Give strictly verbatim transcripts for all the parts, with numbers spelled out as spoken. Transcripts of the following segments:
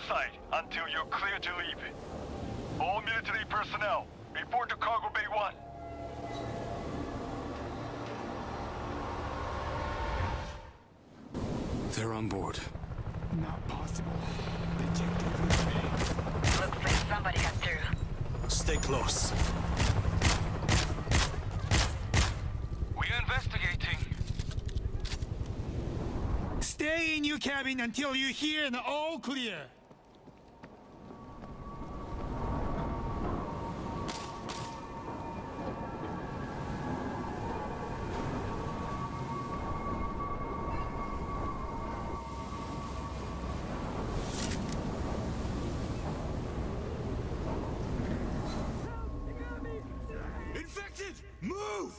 site until you're clear to leave. All military personnel, report to Cargo Bay one. They're on board. Not possible. The objective was made. Looks like somebody got through. Stay close. We're investigating. Stay in your cabin until you hear an all clear. Infected! Move!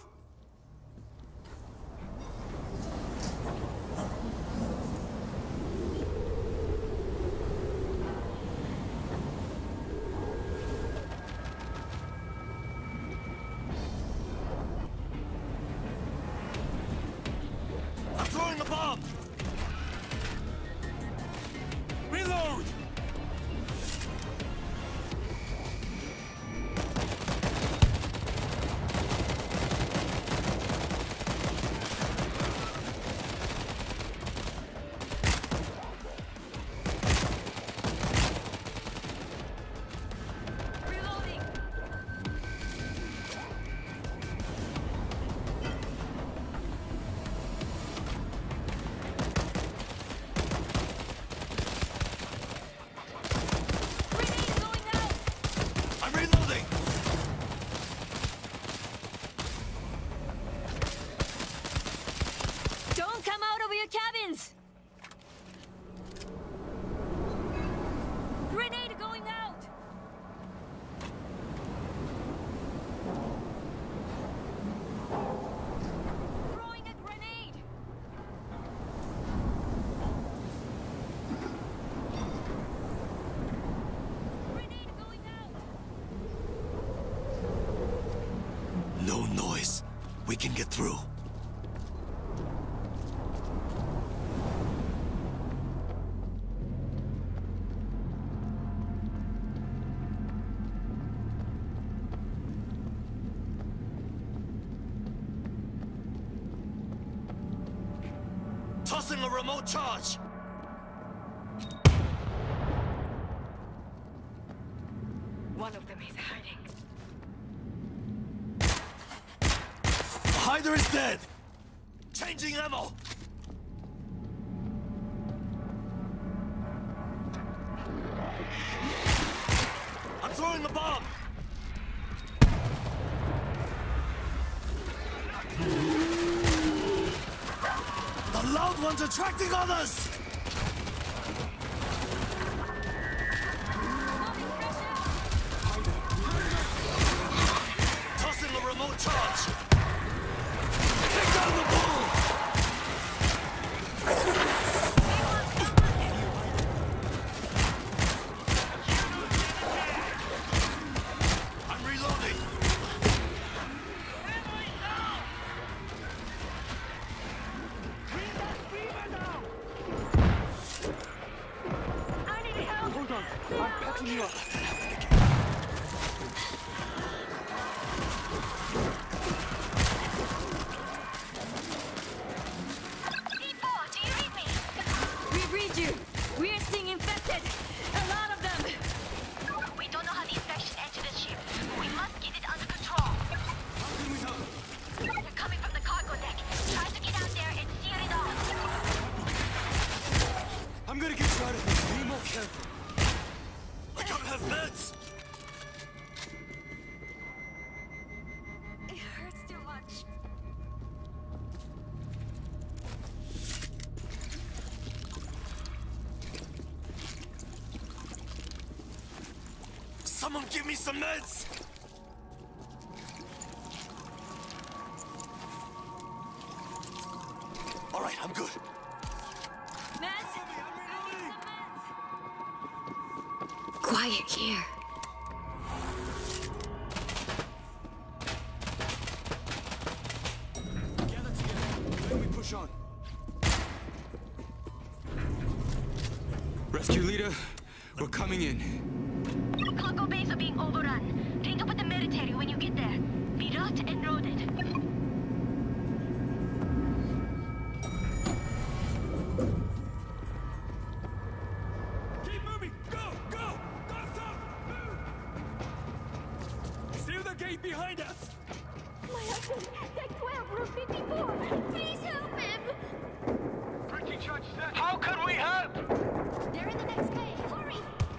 I'm throwing a bomb! Reload! Cabins! Grenade going out! Throwing a grenade! Grenade going out! No noise. We can get through. Tossing a remote charge! One of them is hiding. The hider is dead! Changing ammo! I'm throwing the bomb! The loud one's attracting others! Tossing the remote charge! Take down the bull! I'm reloading! Hold on, I'm patching you up. We read you! We are seeing infected! A lot of them! We don't know how the infection entered the ship. We must get it under control. They're coming from the cargo deck. Try to get out there and seal it off. I'm gonna get you out of here. Be more careful. I don't have meds! It hurts too much. Someone give me some meds! All right, I'm good. Meds? I need some meds. Quiet here. Gather together. Then we push on. Rescue leader, We're coming in. Cargo bays are being overrun. Link up with the military when you get there. Be route and loaded. Keep moving! Go! Go! Go south! Move! Seal the gate behind us! My husband! Deck twelve, room fifty-four! Please help him! Pretty Judge said, how can we help? They're in the next bay! Hurry!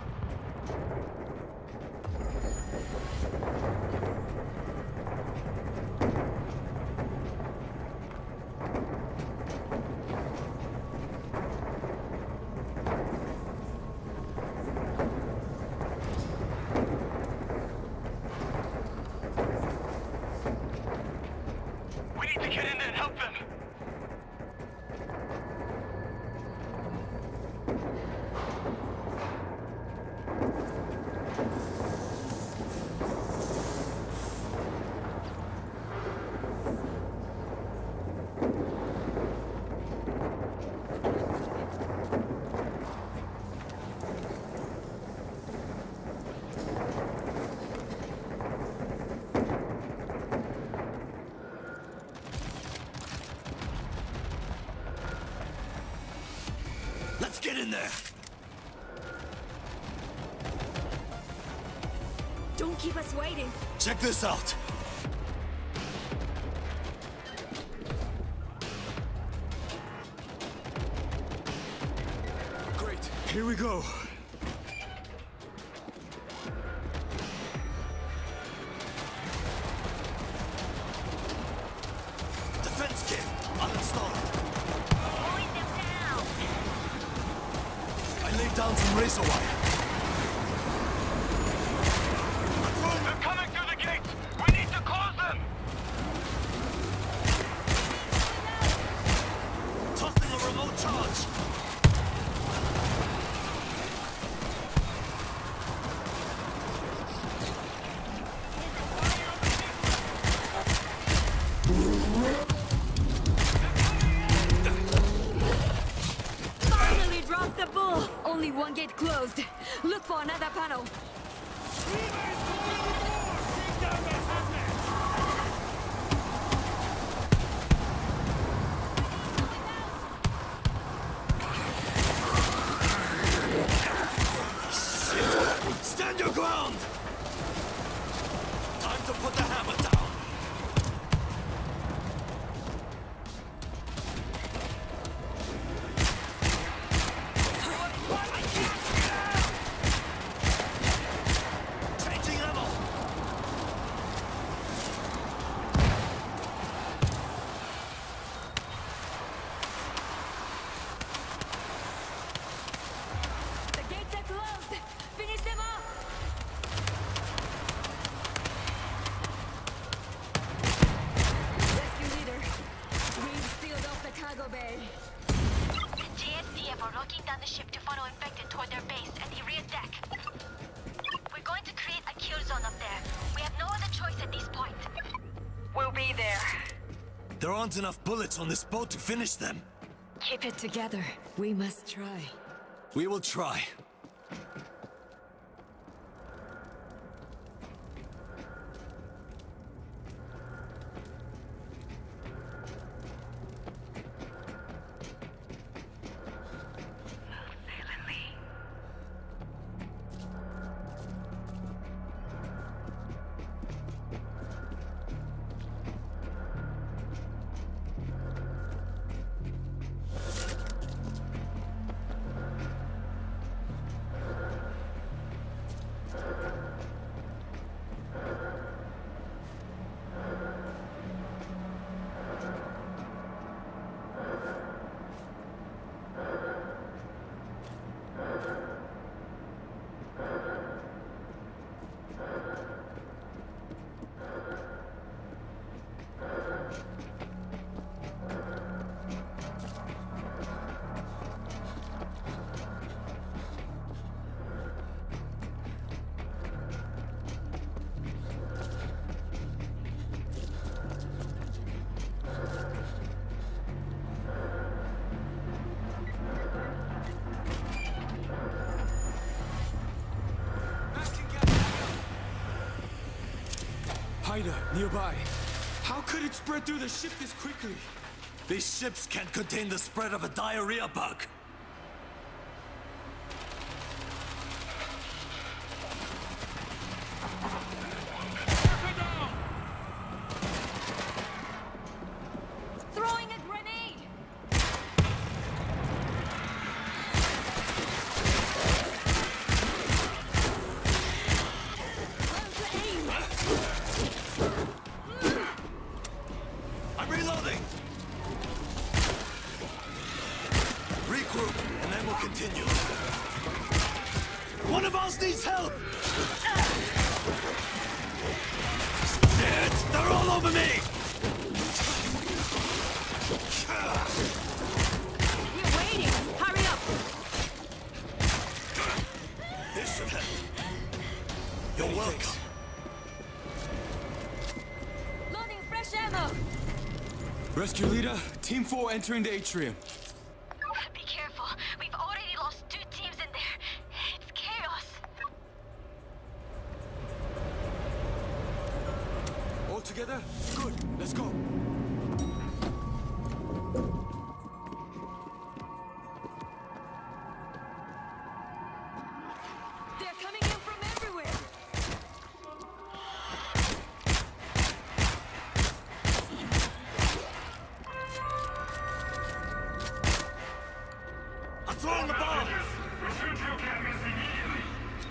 We need to get in there and help them. Let's get in there! Don't keep us waiting! Check this out! Great, here we go! Defense kit, uninstalled. Pulling them down! I laid down some razor wire. They're coming through the gate. We need to close them. Tossing a remote charge. Finally dropped the bull! Only one gate closed. Look for another panel. Stand your ground! Time to put the hammer down. Changing ammo. The gates are closed! Finish them off! Rescue leader, we've sealed off the cargo bay. J S D F are locking down the ship to funnel infected toward their base at the rear deck. We're going to create a kill zone up there. We have no other choice at this point. We'll be there. There aren't enough bullets on this boat to finish them. Keep it together. We must try. We will try. hider nearby. How could it spread through the ship this quickly? These ships can't contain the spread of a diarrhea bug. Throwing a grenade! Learn to aim! I'm reloading! Regroup, and then we'll continue. One of us needs help! Shit! They're all over me! We're waiting! Hurry up! This should help. You're welcome. Loading fresh ammo! Rescue leader, Team four entering the atrium. Be careful. We've already lost two teams in there. It's chaos. All together? Good. Let's go. They're coming in from everywhere. I'm throwing the bomb! Return to your cabins immediately.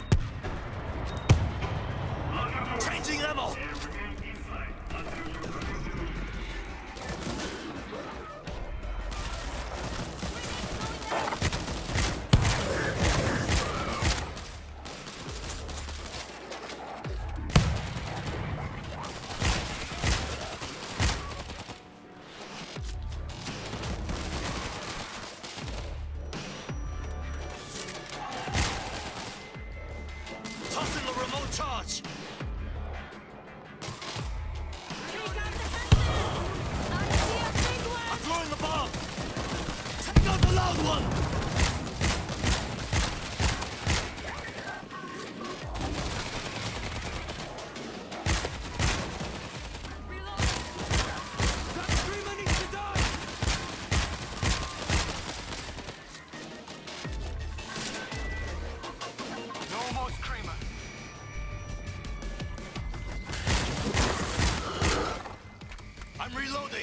Changing ammo! And remain inside until you Tossing the remote charge! I'm throwing the bomb! Take out the loud one! That screamer needs to die! No more screamer. I'm reloading!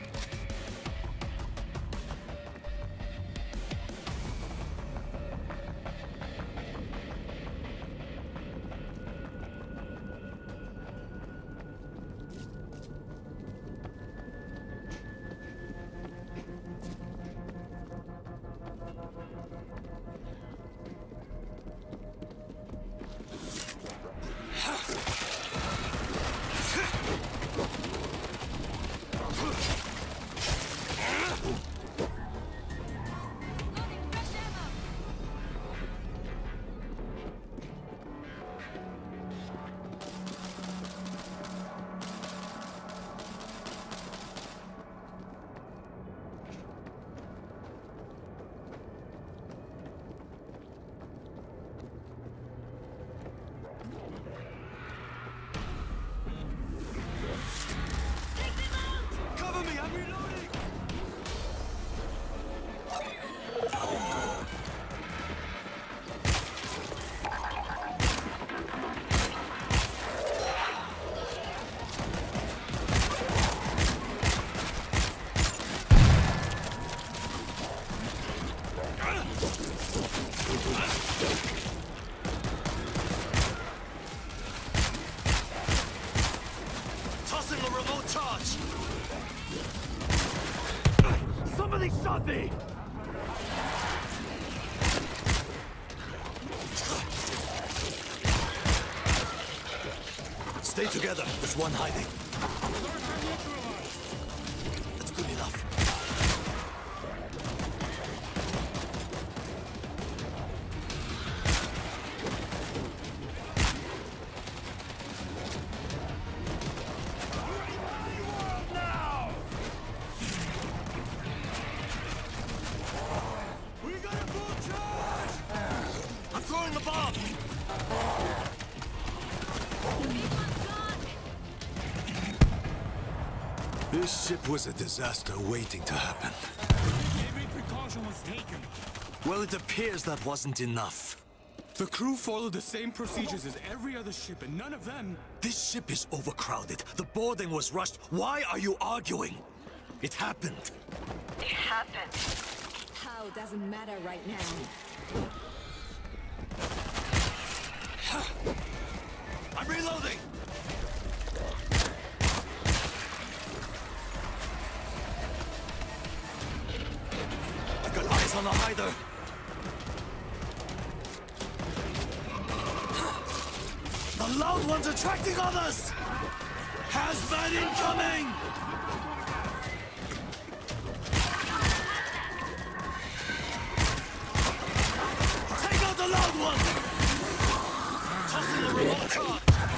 Loading fresh ammo. Cover me, I'm reloading! Tossing the remote charge! Somebody shot me! Stay together. There's one hiding. That's good enough. We got a full charge! I'm throwing the bomb! Big one's gone. This ship was a disaster waiting to happen. Every precaution was taken. Well, it appears that wasn't enough. The crew followed the same procedures as every other ship, and none of them... This ship is overcrowded. The boarding was rushed. Why are you arguing? It happened. It happened. How doesn't matter right now. I'm reloading! I've got eyes on the hider. The loud one's attracting others! Hazmat incoming! Take out the loud one! Tossing the remote car!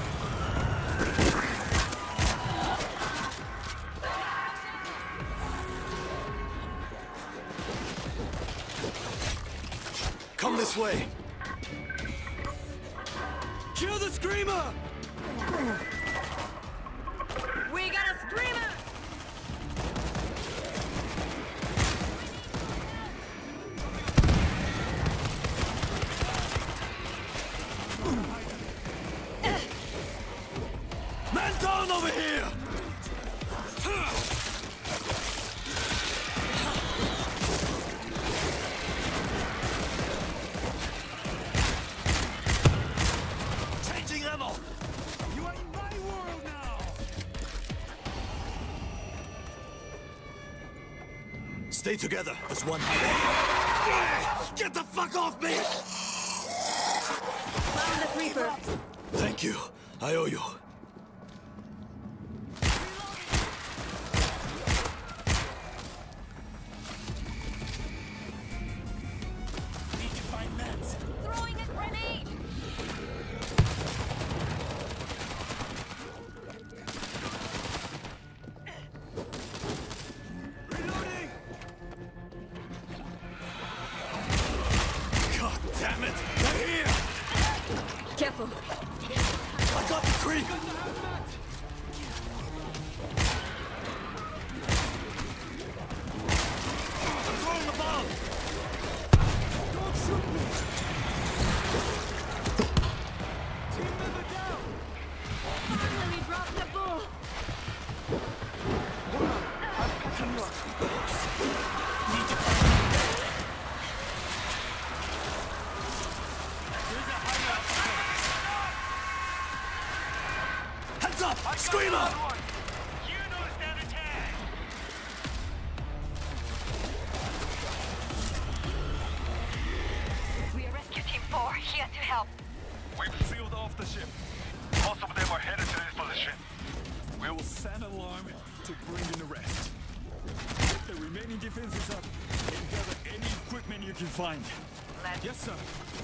Come this way! Kill the screamer! We got a screamer! Man down over here! Changing ammo! You are in my world now! Stay together as one. Get the fuck off me! Found the creeper. Thank you. I owe you. Need to find meds. Throwing a grenade! Reloading! God damn it! They're here! Careful. I got the creep! I'm throwing the bomb! Don't shoot me! Team member down! Finally dropped the bull! Need to There's a hideout. Heads up! Screamer! You know the standard tag. We are Rescue Team four, here to help. We've sealed off the ship. Most of them are headed to this position. We will sound alarm to bring in the rest. Get the remaining defenses up and gather any equipment you can find. Let's Yes, sir.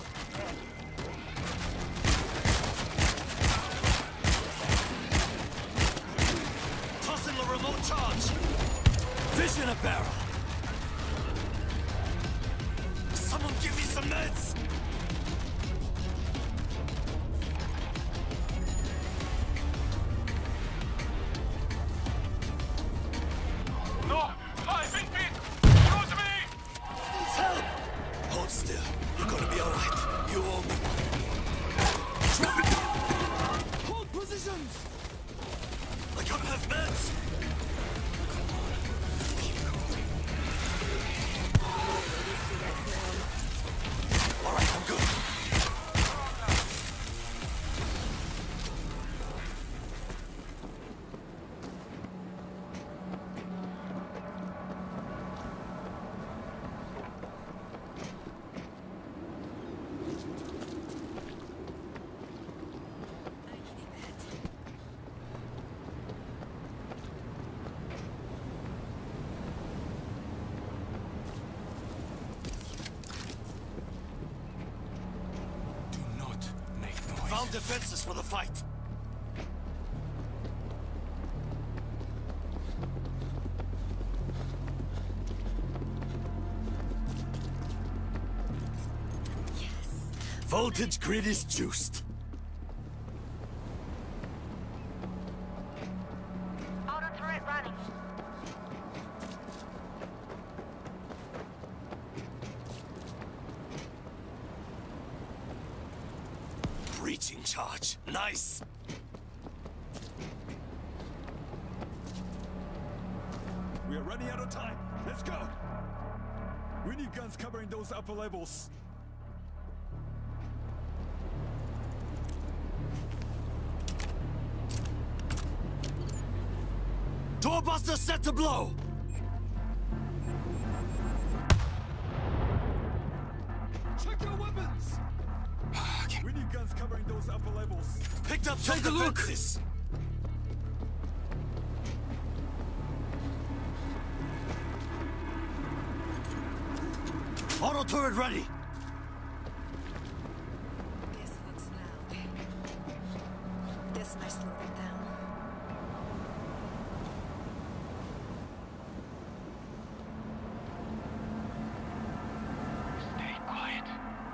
Tossing the remote charge! Fish in a barrel! Someone give me some meds! No! I've been bit! Shoot me! Help! Hold still. You're gonna be alright. You owe me. Drop it! Hold positions! I gotta have meds! Alright, I'm good. Do not make noise. Found defenses for the fight. Voltage grid is juiced. auto turret running. Breaching charge. Nice. We are running out of time. Let's go. We need guns covering those upper levels. Doorbuster set to blow. Check your weapons. We need guns covering those upper levels. Picked up some defenses. Auto turret ready. This looks loud. This might slow them down. Stay quiet.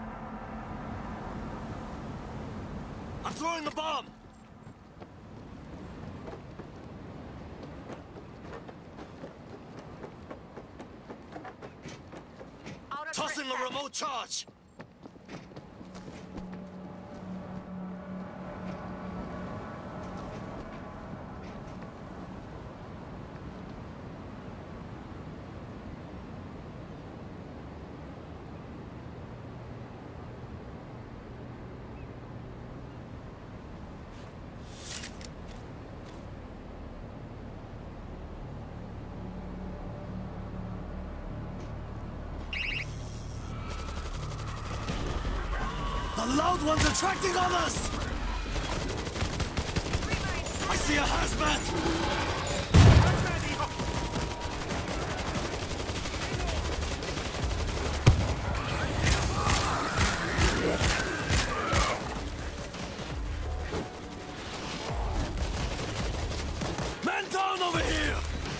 I'm throwing the bomb. Tossing the remote charge. The loud one's attracting others! I see a hazmat! Man down over here!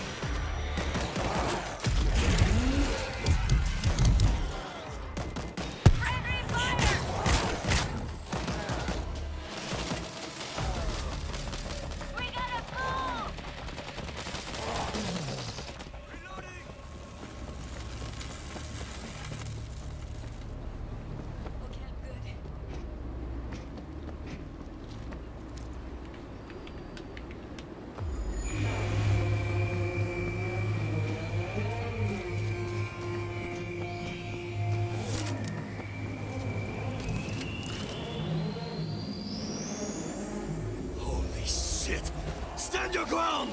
Stand your ground!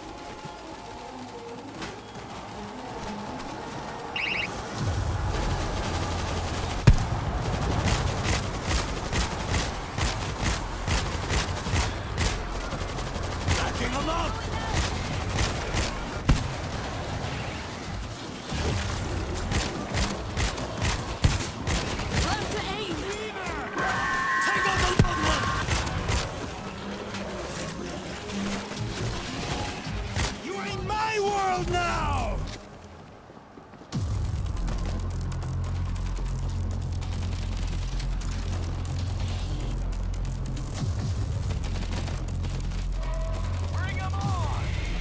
Backing them up! Time to aim! Take out the loud one! My world now! Bring 'em on!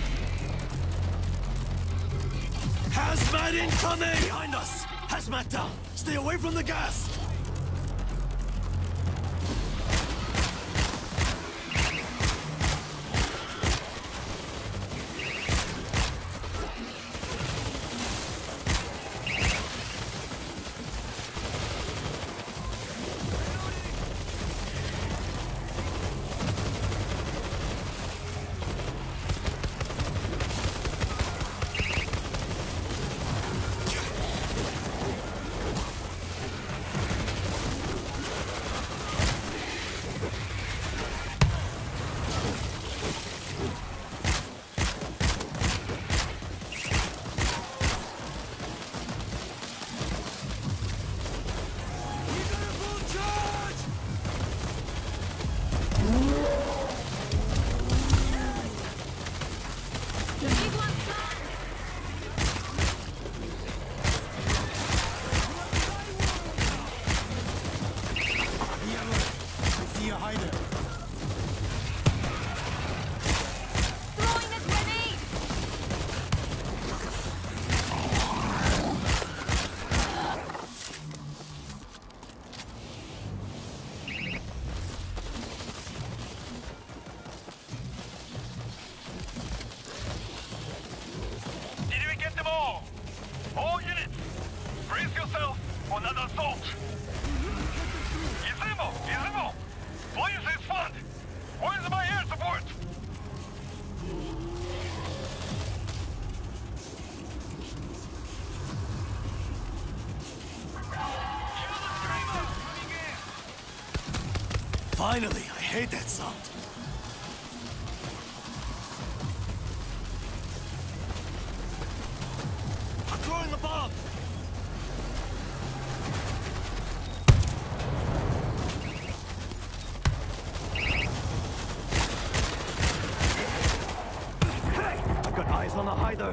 Hazmat incoming! Behind us! Hazmat down! Stay away from the gas! out! Izimo! Izimo! Please respond! Where's my air support? Finally, I hate that sound. I'm throwing the bomb! Hey! I've got eyes on the hider.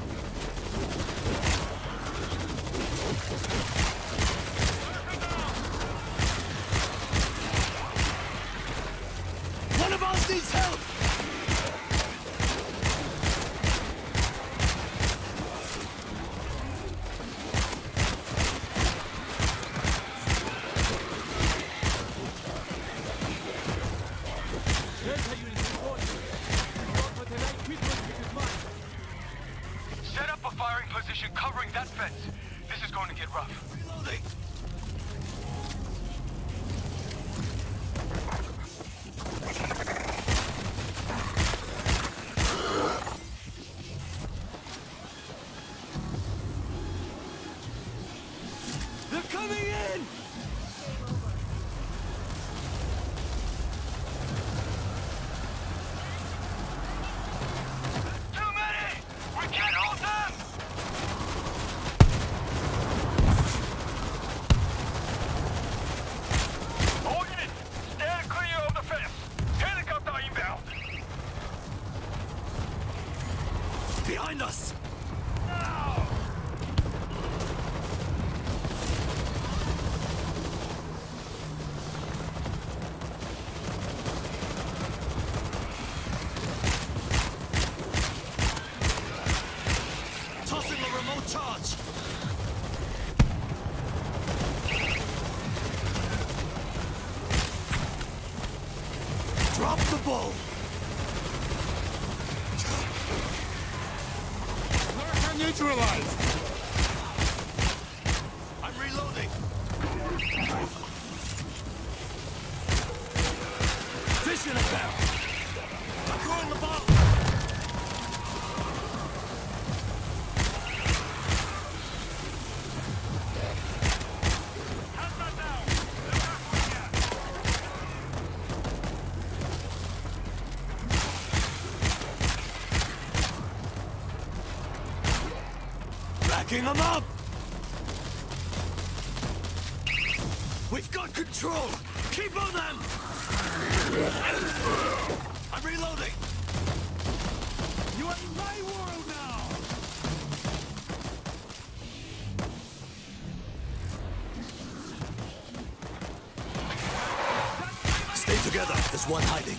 One of us needs help! Set up a firing position covering that fence. This is going to get rough. Reloading! They're coming in! Too many! We can't hold them! All units, stand clear of the fence. Helicopter inbound. Behind us! Now! Tossing the remote charge! Drop the ball! Lurker neutralized. I'm reloading! Fish in a barrel! I'm throwing the bottle! Backing them up! We've got control! Keep on them! I'm reloading! You are in my world now! Stay together, there's one hiding.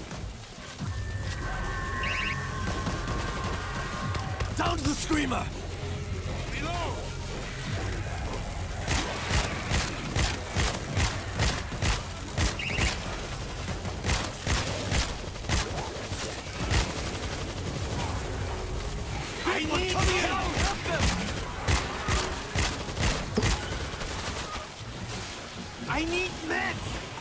Down to the screamer! Below! I need coming in! Help them! I need meds.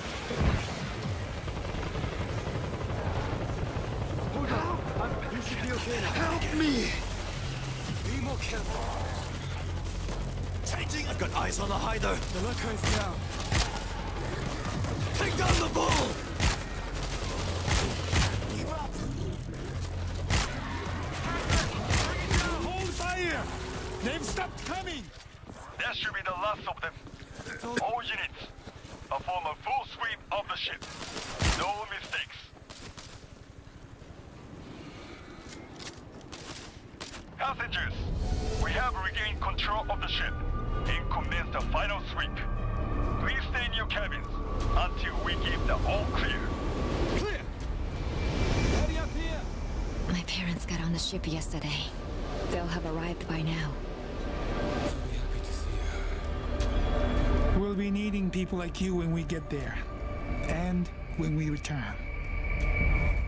You should be okay now. Help me. Be more careful. Changing! I've got eyes on the hider. The lurker is down. Take down the bull! Hold fire. They've stopped coming. That should be the last of them. All units, perform a full sweep of the ship. No mistakes. Passengers, we have regained control of the ship and commenced the final sweep. Please stay in your cabins until we give the all clear. Clear! Ready up here! My parents got on the ship yesterday. They'll have arrived by now. She'll be happy to see you. We'll be needing people like you when we get there. And when we return.